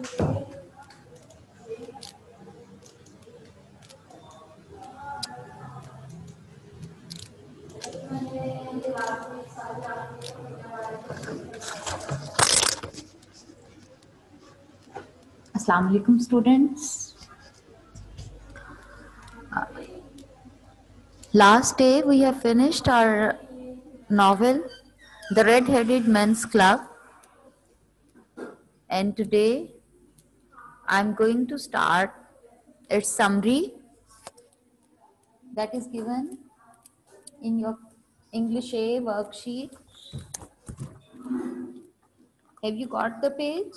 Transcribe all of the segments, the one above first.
Assalamu alaikum, students. Last day we have finished our novel, The Red-Headed Men's Club, and today I'm going to start its summary that is given in your English A worksheet. Have you got the page?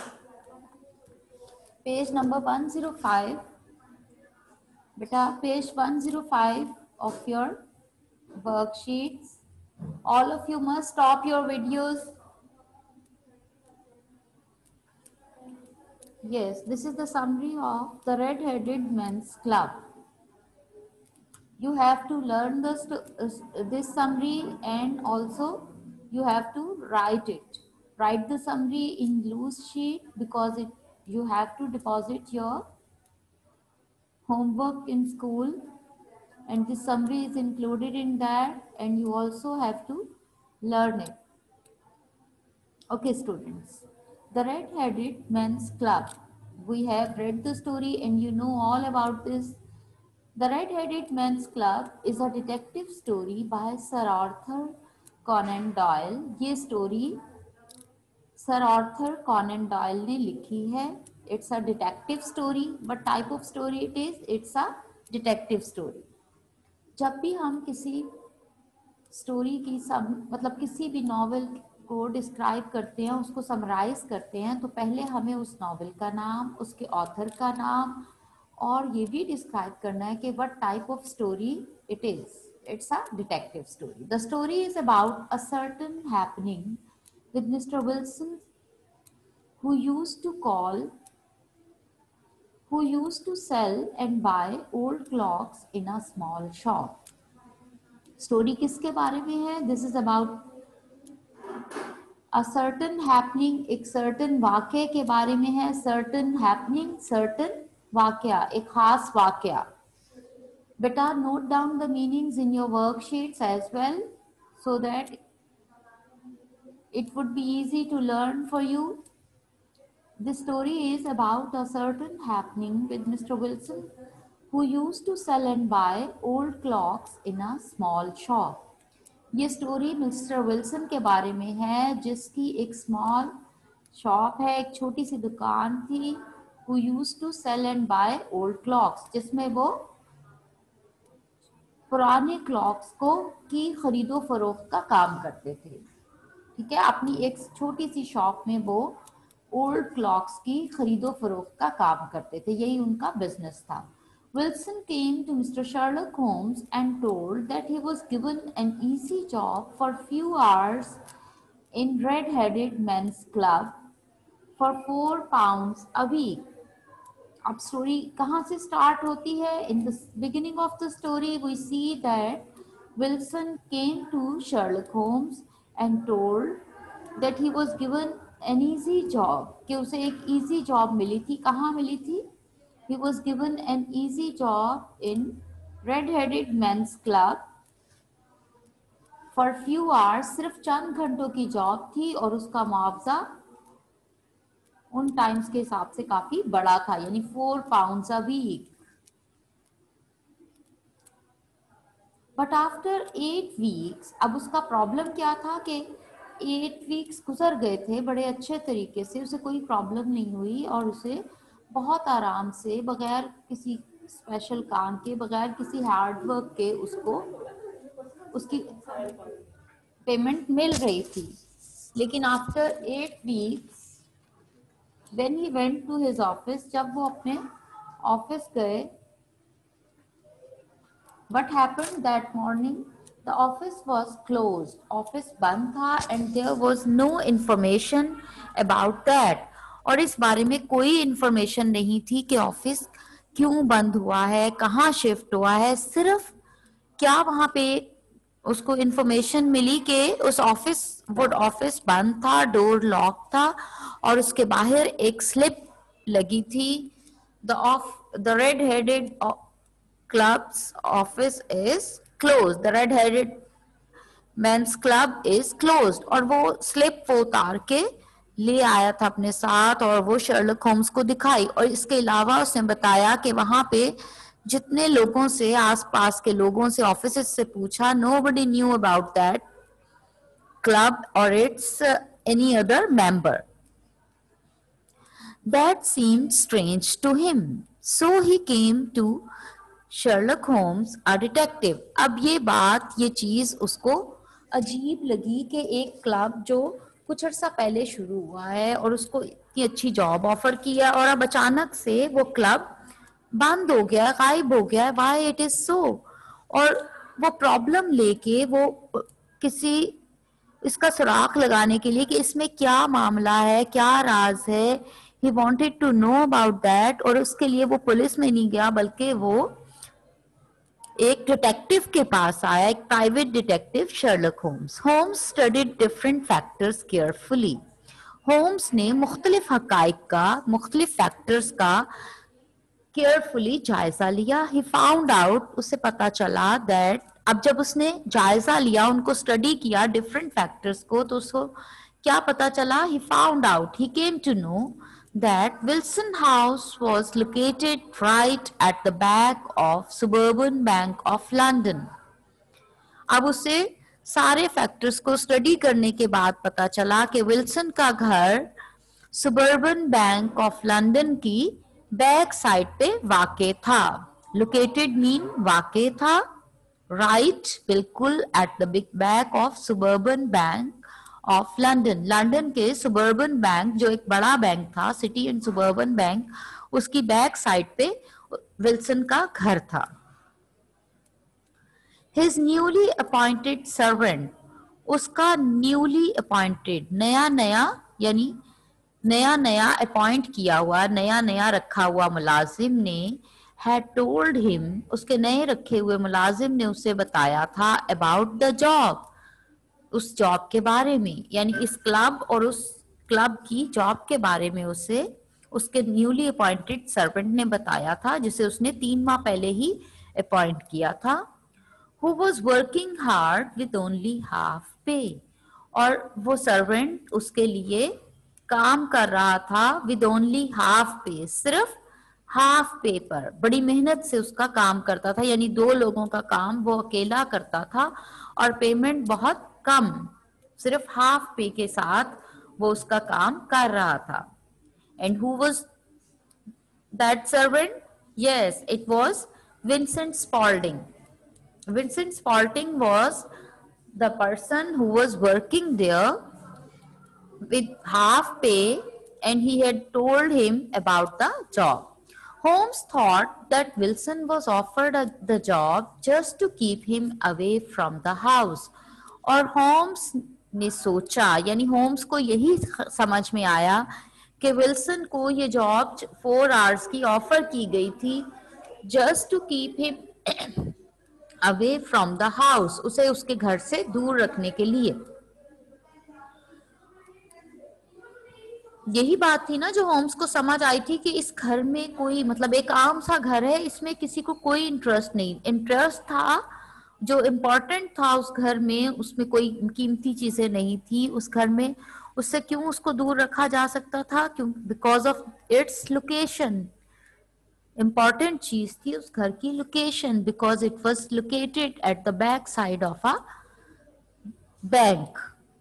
Page number 105. Beta, page 105 of your worksheets. All of you must stop your videos. Yes, this is the summary of the Red-Headed Men's Club. You have to learn this summary, and also you have to write it. Write the summary in loose sheet because you have to deposit your homework in school, and the summary is included in that, and you also have to learn it. Okay, students, the Red-Headed Men's Club. We have read the story and you know all about this. The Red-Headed Men's Club is a detective story by Sir Arthur Conan Doyle. ये story Sir Arthur Conan Doyle ने लिखी है. It's a detective story. What type of story it is? It's a detective story. जब भी हम किसी story की मतलब किसी भी नॉवेल को डिस्क्राइब करते हैं, उसको समराइज करते हैं, तो पहले हमें उस नॉवेल का नाम, उसके ऑथर का नाम और ये भी डिस्क्राइब करना है कि what type of story it is. It's a detective story. The story is about a certain happening with mister Wilson who used to sell and buy old clocks in a small shop. Story किसके बारे में है? This is about a certain happening. एक certain वाक्य के बारे में है. सर्टन हैपनिंग, सर्टन वाक्या, एक खास वाक्या. बेटा note down the meanings in your worksheets as well so that it would be easy to learn for you. This story is about a certain happening with Mr. Wilson who used to sell and buy old clocks in a small shop. ये story mister Wilson के बारे में है जिसकी एक small shop है, एक छोटी सी दुकान थी. Who used to sell and buy old clocks, जिसमें वो पुराने क्लॉक्स को की खरीदो फरोख्त का काम करते थे. ठीक है, अपनी एक छोटी सी शॉप में वो ओल्ड क्लॉक्स की खरीदो फरोख्त का काम करते थे. यही उनका बिजनेस था. Wilson came to Mr. Sherlock Holmes and told that he was given an easy job for few hours in Red-Headed Men's Club for £4 a week. अब स्टोरी कहाँ से स्टार्ट होती है? In the beginning of the story we see that Wilson came to Sherlock Holmes and told that he was given an easy job, कि उसे एक easy job मिली थी. कहाँ मिली थी? He was given an easy job in Red-Headed Men's Club for few hours. सिर्फ चंद घंटों की job थी और उसका मुआवजा उन टाइम्स के हिसाब से काफी बड़ा था, यानी £4 a week. But after 8 weeks, अब उसका प्रॉब्लम क्या था कि 8 weeks गुजर गए थे बड़े अच्छे तरीके से, उसे कोई प्रॉब्लम नहीं हुई और उसे बहुत आराम से, बगैर किसी स्पेशल काम के, बगैर किसी हार्ड वर्क के उसको उसकी पेमेंट मिल रही थी. लेकिन after 8 weeks when he went to his office, जब वो अपने ऑफिस गए, what happened that morning? The office was closed. Office बंद था and there was no information about that. और इस बारे में कोई इंफॉर्मेशन नहीं थी कि ऑफिस क्यों बंद हुआ है, कहाँ शिफ्ट हुआ है. सिर्फ क्या वहां पे उसको इंफॉर्मेशन मिली कि उस ऑफिस बंद था, डोर लॉक था और उसके बाहर एक स्लिप लगी थी. The red-headed club's office is closed. The red-headed men's club is closed. और वो स्लिप वो उतार के ले आया था अपने साथ और वो शर्लक होम्स को दिखाई. और इसके अलावा उसने बताया कि वहां पे जितने लोगों से, आसपास के लोगों से, ऑफिस से पूछा, nobody knew about that club or its any other member. That seemed strange to him. So he came to Sherlock Holmes, a detective. अब ये बात, ये चीज उसको अजीब लगी कि एक क्लब जो कुछ अर्सा पहले शुरू हुआ है और उसको इतनी अच्छी जॉब ऑफर किया और अब अचानक से वो क्लब बंद हो गया, गायब हो गया. Why it is so? और वो प्रॉब्लम लेके वो किसी इसका सुराग लगाने के लिए कि इसमें क्या मामला है, क्या राज है, he wanted to know about that. और उसके लिए वो पुलिस में नहीं गया बल्कि वो एक डिटेक्टिव के पास आया, एक private detective, Sherlock Holmes. Holmes studied different factors carefully. Holmes ने मुख्तलिफ हकाइक का, मुख्तलिफ फैक्टर्स का केयरफुली जायजा लिया. ही फाउंड आउट, उसे पता चला दैट, अब जब उसने जायजा लिया, उनको स्टडी किया डिफरेंट फैक्टर्स को, तो उसको क्या पता चला? He found out, he came to know that Wilson House was located right at the back of Suburban Bank of London. अब उसे सारे फैक्टर्स को स्टडी करने के बाद पता चला कि विल्सन का घर सुबर्बन बैंक ऑफ लंदन की बैक साइड पे वाक़े था. लोकेटेड मीन वाक़े था, राइट बिल्कुल, at the big back of suburban bank of London. London के सुबर्बन बैंक, जो एक बड़ा बैंक था, सिटी एंड सुबर्बन बैंक, उसकी बैक साइड पे विल्सन का घर था. His newly appointed servant, उसका न्यूली अपॉइंटेड, नया नया यानी नया नया अपॉइंट किया हुआ, नया नया रखा हुआ मुलाजिम ने, had told him, उसके नए रखे हुए मुलाजिम ने उसे बताया था, about the job, उस जॉब के बारे में, यानी इस क्लब और उस क्लब की जॉब के बारे में उसे उसके न्यूली अपॉइंटेड सर्वेंट ने बताया था, जिसे उसने 3 माह पहले ही अपॉइंट किया था. Who was working hard with only half pay, और वो सर्वेंट उसके लिए काम कर रहा था with only half pay, सिर्फ हाफ पे पर, बड़ी मेहनत से उसका काम करता था, यानी 2 लोगों का काम वो अकेला करता था और पेमेंट बहुत कम, सिर्फ हाफ पे के साथ वो उसका काम कर रहा था. And who was that servant? Yes, it was Vincent Spaulding. Vincent Spaulding was the person who was working there with half pay, and he had told him about the job. Holmes thought that Wilson was offered the job just to keep him away from the house. और Holmes ने सोचा, यानी Holmes को यही समझ में आया कि विल्सन को ये जॉब 4 आवर्स की ऑफर की गई थी, just to keep him away from the house, उसे उसके घर से दूर रखने के लिए. यही बात थी ना जो होम्स को समझ आई थी कि इस घर में कोई, मतलब एक आम सा घर है, इसमें किसी को कोई इंटरेस्ट नहीं. इंटरेस्ट था, जो इम्पोर्टेंट था उस घर में, उसमें कोई कीमती चीजें नहीं थी उस घर में. उससे क्यों उसको दूर रखा जा सकता था? क्यों? Because of its location. Important चीज थी उस घर की location, because it was located at the back side of a bank.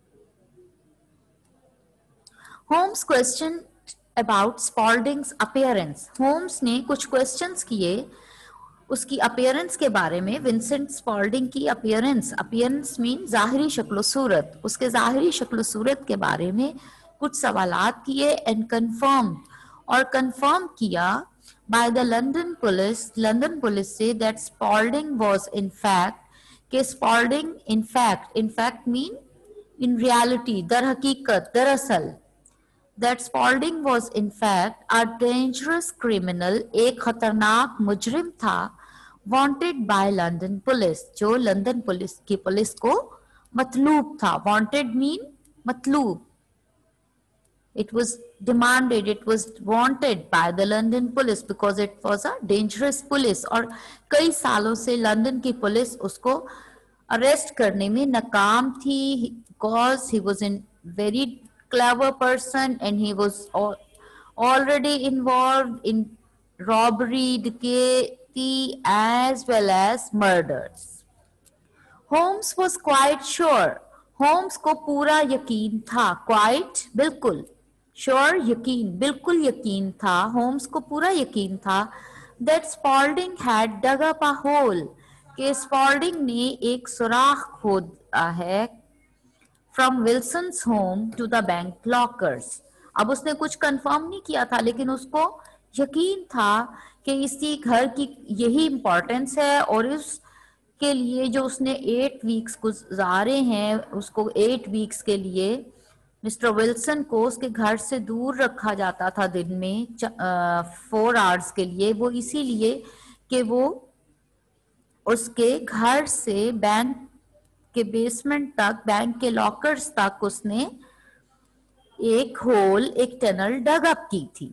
Holmes question about Spaulding's appearance. Holmes ने कुछ क्वेश्चंस किए उसकी अपीयरेंस के बारे में. विंसेंट स्पॉल्डिंग की अपीयरेंस, अपीयरेंस मीन जाहिरी शक्ल सूरत, उसके जाहिरी शक्ल सूरत के बारे में कुछ सवालात किए. एंड कंफर्म, और कंफर्म किया by the London police, London police say that Spaulding was in fact, कि Spaulding in fact mean in reality, दर हकीकत, दरअसल, that Spaulding was in fact a dangerous criminal, एक खतरनाक मुजरिम था, wanted by London police, जो लंदन पुलिस की पुलिस को मतलूब था. wanted mean Matloob. It was demanded, it was wanted by the London police because it was a dangerous police. और कई सालों से लंदन की पुलिस उसको अरेस्ट करने में नाकाम थी because he was a very clever person and he was already involved in robbery, डकैती as well as murders. Holmes was quite sure. Holmes को पूरा यकीन था. Quite बिल्कुल, sure यकीन, बिल्कुल यकीन था. होम्स को पूरा यकीन था that Spalding had dug up a hole, कि स्पॉल्डिंग ने एक सुराख खोदा है from Wilson's home to the bank lockers. अब उसने कुछ कंफर्म नहीं किया था लेकिन उसको यकीन था कि इसी घर की यही इंपॉर्टेंस है और इस के लिए जो उसने 8 वीक्स गुजारे हैं उसको 8 वीक्स के लिए मिस्टर विल्सन को उसके घर से दूर रखा जाता था दिन में 4 आवर्स के लिए, वो इसीलिए कि वो उसके घर से बैंक के बेसमेंट तक, बैंक के लॉकर्स तक उसने एक होल, एक टनल डग अप की थी.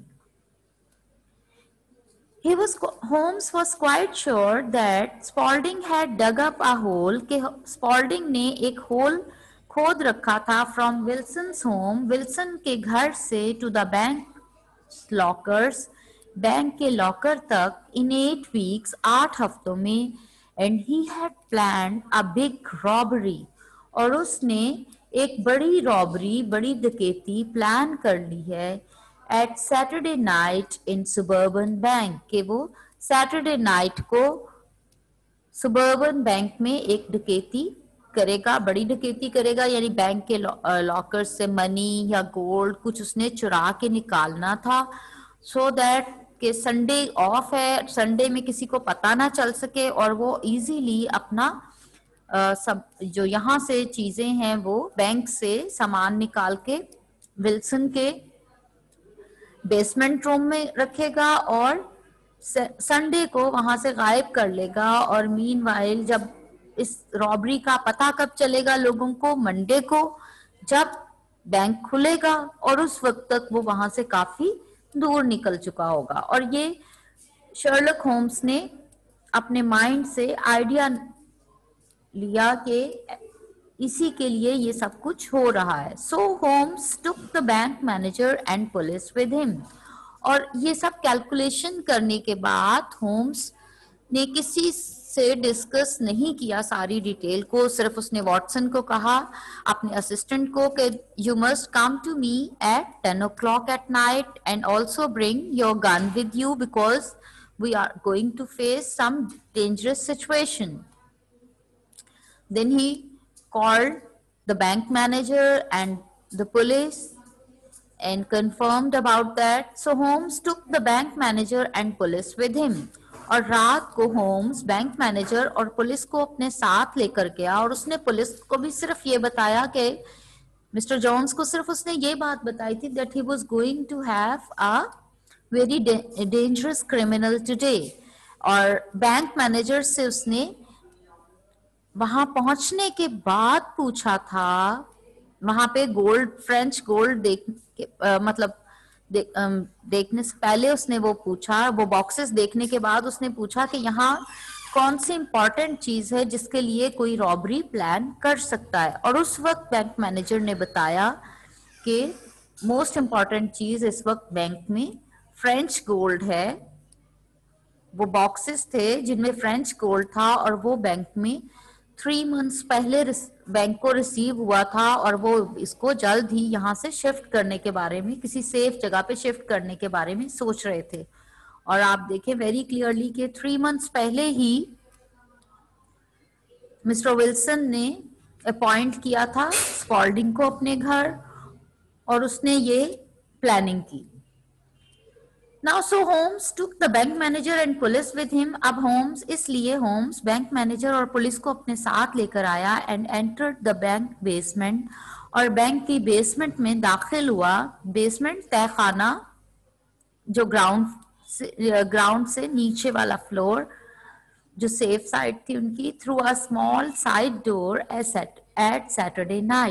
Holmes was quite sure that Spalding had dug up a hole, कि Spalding ने एक होल खोद रखा था from Wilson's home, विल्सन के घर से to the bank lockers, bank के लॉकर तक in 8 weeks, 8 हफ्तों में, and he had planned a big robbery, और उसने एक बड़ी रॉबरी, बड़ी डकैती प्लान कर ली है at Saturday night in Suburban Bank, कि वो Saturday night को Suburban Bank में एक डकैती करेगा, बड़ी डकैती करेगा, यानी बैंक के लॉकर से मनी या गोल्ड कुछ उसने चुरा के निकालना था, so that कि संडे ऑफ है, संडे में किसी को पता ना चल सके और वो इजीली अपना सब जो यहाँ से चीजें हैं वो बैंक से सामान निकाल के विल्सन के बेसमेंट रूम में रखेगा और संडे को वहां से गायब कर लेगा. और मीनवाइल जब इस रॉबरी का पता कब चलेगा लोगों को, मंडे को जब बैंक खुलेगा, और उस वक्त तक वो वहां से काफी दूर निकल चुका होगा. और ये शर्लक होम्स ने अपने माइंड से आइडिया लिया कि इसी के लिए ये सब कुछ हो रहा है. So Holmes took the bank manager and police with him. और ये सब कैलकुलेशन करने के बाद होम्स ने किसी से डिस्कस नहीं किया सारी डिटेल को, सिर्फ उसने वॉटसन को कहा, अपने असिस्टेंट को, कि you must come to me at 10 o'clock at night and also bring your gun with you because we are going to face some dangerous situation. Then he called the bank manager and the police and confirmed about that. So Holmes took the bank manager and police with him. और रात को Holmes bank manager और police को अपने साथ लेकर गया, और उसने पुलिस को भी सिर्फ ये बताया कि मिस्टर जॉन्स को सिर्फ उसने ये बात बताई थी that he was going to have a very dangerous criminal today. और बैंक मैनेजर से उसने वहां पहुंचने के बाद पूछा था, वहां पे गोल्ड, फ्रेंच गोल्ड देखने से पहले उसने वो पूछा, वो बॉक्सेस देखने के बाद उसने पूछा कि यहाँ कौन सी इंपॉर्टेंट चीज है जिसके लिए कोई रॉबरी प्लान कर सकता है. और उस वक्त बैंक मैनेजर ने बताया कि मोस्ट इंपॉर्टेंट चीज इस वक्त बैंक में फ्रेंच गोल्ड है. वो बॉक्सेस थे जिनमें फ्रेंच गोल्ड था और वो बैंक में 3 months पहले बैंक को रिसीव हुआ था, और वो इसको जल्द ही यहाँ से शिफ्ट करने के बारे में, किसी सेफ जगह पे शिफ्ट करने के बारे में सोच रहे थे. और आप देखें वेरी क्लियरली कि 3 months पहले ही मिस्टर विल्सन ने अपॉइंट किया था स्पॉल्डिंग को अपने घर, और उसने ये प्लानिंग की. Now so Holmes took the bank manager and police with him. अब Holmes, इसलिए Holmes बैंक मैनेजर और पुलिस को अपने साथ लेकर आया and entered the bank basement, और बैंक की बेसमेंट में दाखिल हुआ. बेसमेंट तहखाना जो ग्राउंड से नीचे वाला फ्लोर जो सेफ साइड थी उनकी, through a small side door at Saturday night,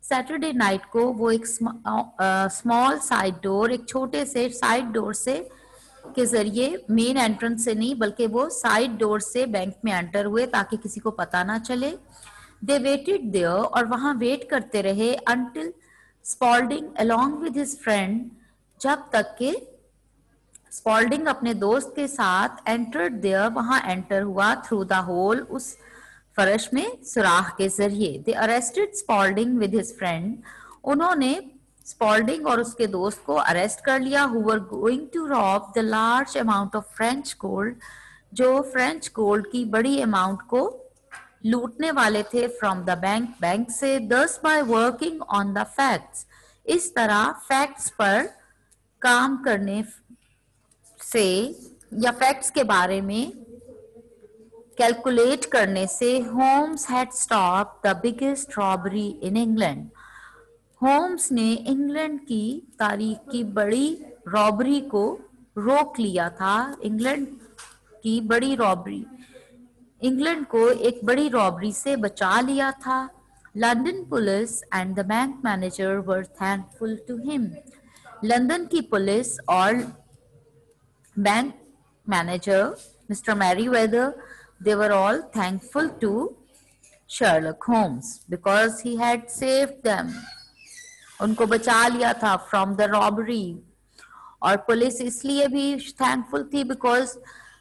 Saturday night को वो एक स्मॉल साइड डोर, एक छोटे से साइड डोर से के जरिए, मेन एंट्रेंस से नहीं बल्कि वो साइड डोर से बैंक में एंटर हुए ताकि किसी को पता ना चले। दे वेटेड देयर, और वहां वेट करते रहे until Spaulding along with his friend, जब तक के स्पॉल्डिंग अपने दोस्त के साथ एंटर्ड देयर, वहां एंटर हुआ थ्रू द होल, उस फर्श में सुराख के जरिए। They arrested Spaulding with his friend, उन्होंने स्पॉल्डिंग और उसके दोस्त को अरेस्ट कर लिया, who were going to rob the large amount of French gold, जो फ्रेंच गोल्ड की बड़ी अमाउंट को लूटने वाले थे फ्रॉम द बैंक, बैंक से। Thus by working on the facts, इस तरह फैक्ट्स पर काम करने से या फैक्ट्स के बारे में कैलकुलेट करने से, Holmes had stop the biggest robbery in England, Holmes ने इंग्लैंड की तारीख की बड़ी रॉबरी को रोक लिया था। इंग्लैंड की बड़ी रॉबरी, इंग्लैंड को एक बड़ी रॉबरी से बचा लिया था। London police and the bank manager were thankful to him, London की पुलिस और bank manager mister Merryweather, they were all thankful to Sherlock Holmes because he had saved them, उनको बचा लिया था from the robbery। और police इसलिए भी thankful थी because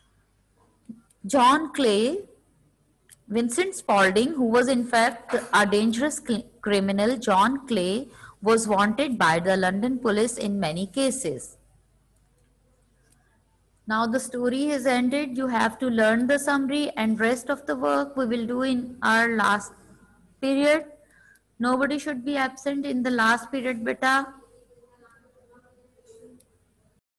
John Clay, Vincent Spaulding, who was in fact a dangerous criminal, John Clay, was wanted by the London police in many cases. Now the story is ended. You have to learn the summary and rest of the work we will do in our last period. Nobody should be absent in the last period, beta.